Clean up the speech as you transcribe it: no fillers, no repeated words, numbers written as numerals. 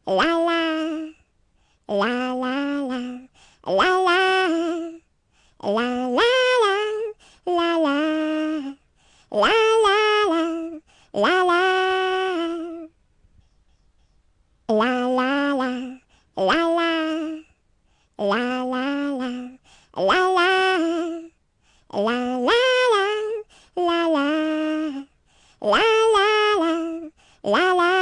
la la, la la la, la la, la la la, la la, la la la, la la, la la la, la la, la la la, la la, la la la, la la, la la la, la la.